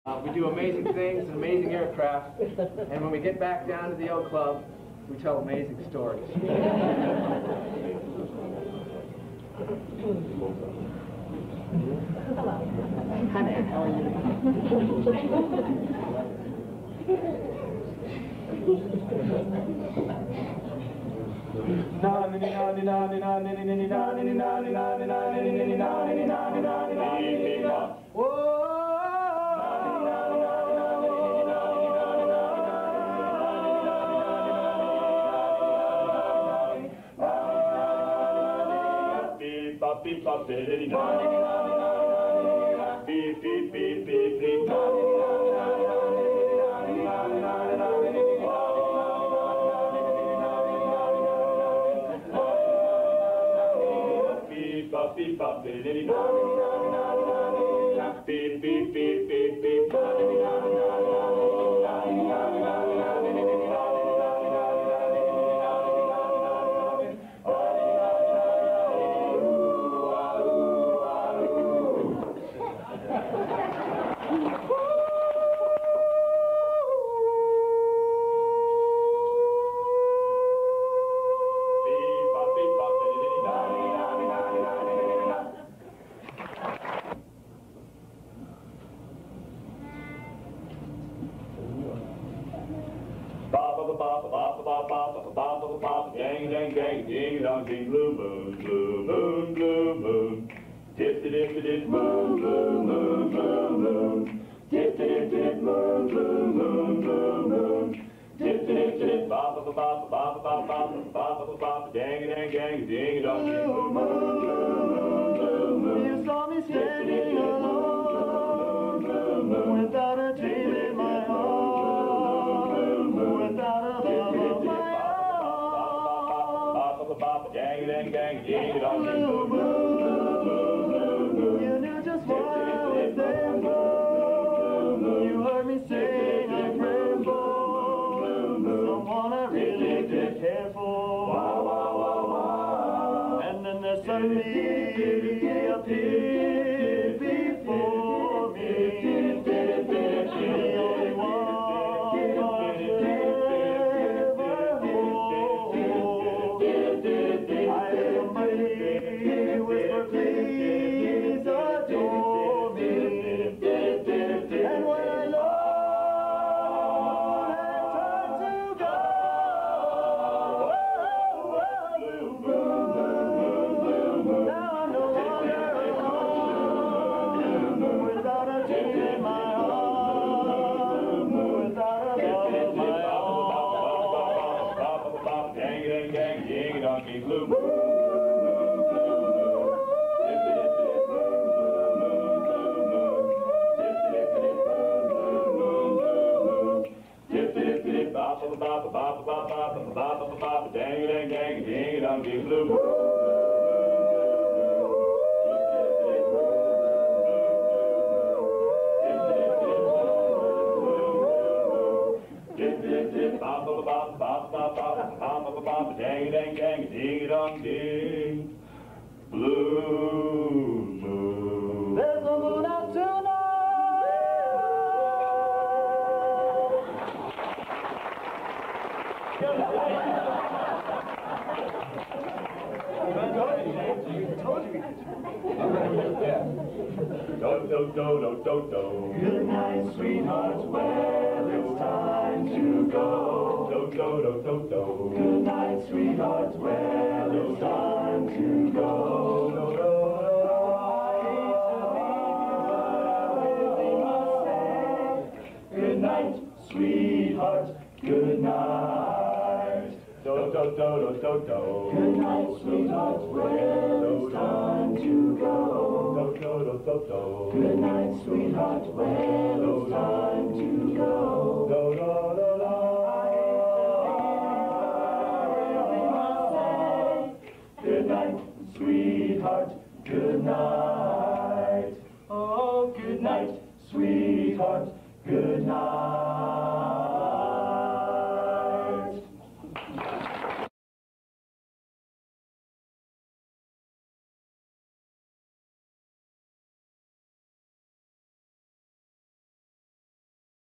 We do amazing things, amazing aircraft, and when we get back down to the old club, we tell amazing stories. Hi there, how are you? Beep, bop, biddity, da, beep, beep, beep, beep, beep, da, beep, bop, beep, bop, biddity, da, beep, beep, beep, beep, beep, da, gang, gang, gang, ding dong, ding, blue moon, blue moon, blue moon. Dip, dip, dip, dip, moon, blue moon, blue moon. Dip, dip, dip, moon, blue moon, blue moon. Dip, dip, dip, bop, bop, bop, bop, bop, bop, bop, bop, bop, gang, gang, gang, ding dong, ding, blue moon, blue moon, blue moon. You saw me standing alone, without a dream in my heart, without a love of my own. Gang, gang, gang, ding dong, ding, blue moon. You knew just what I was there for. You heard me sing a prayer for someone I really did care for. And then there suddenly appeared before me the only one I should ever hold. I heard somebody whisper, please adore me. And when I alone had time to go, now I'm no longer alone, without a dream in my heart, without a love of my own. Gang, gang, gang, ding dong, ding, blue moon. Dang, dang, dang, ding dong, ding, blue moon. Dang, dang, dang, ding dong, ding, blue moon. There's a moon out tonight. Good night, sweethearts. Well, it's time to go. Good night, sweethearts. Well, it's time to go. Good night, sweetheart, good night. Good night, sweetheart, well, it's time to go. Good night, sweetheart, well, it's time to go. Good night, sweetheart, good night. Oh, good night, sweetheart.